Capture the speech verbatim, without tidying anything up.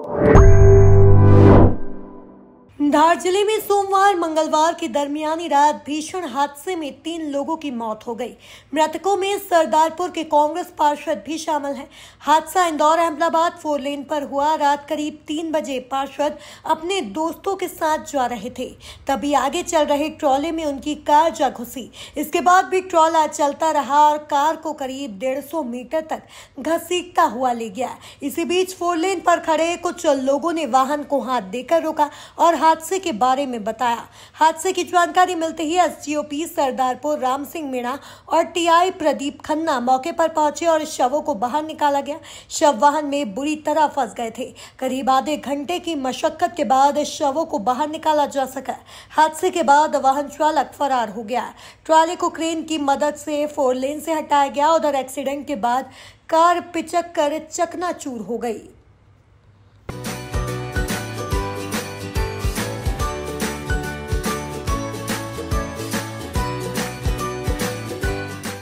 धार जिले में सोमवार मंगलवार की दरमियानी रात भीषण हादसे में तीन लोगों की मौत हो गई। मृतकों में सरदारपुर के कांग्रेस पार्षद भी शामिल हैं। हादसा इंदौर अहमदाबाद फोर लेन पर हुआ। रात करीब तीन बजे पार्षद अपने दोस्तों के साथ जा रहे थे, तभी आगे चल रहे ट्रॉले में उनकी कार जा घुसी। इसके बाद भी ट्रॉला चलता रहा और कार को करीब डेढ़ सौ मीटर तक घसीटता हुआ ले गया। इसी बीच फोर लेन पर खड़े कुछ लोगों ने वाहन को हाथ देकर रोका और हादसे के बारे में बताया। हादसे की जानकारी मिलते ही एसडीओपी सरदारपुर राम सिंह मीणा और टीआई प्रदीप खन्ना मौके पर पहुंचे और शवों को बाहर निकाला गया। शव वाहन में बुरी तरह फंस गए थे। करीब आधे घंटे की मशक्कत के बाद शवों को बाहर निकाला जा सका। हादसे के बाद वाहन चालक फरार हो गया। ट्राले को क्रेन की मदद से फोर लेन से हटाया गया। उधर एक्सीडेंट के बाद कार पिचक कर चकनाचूर हो गई।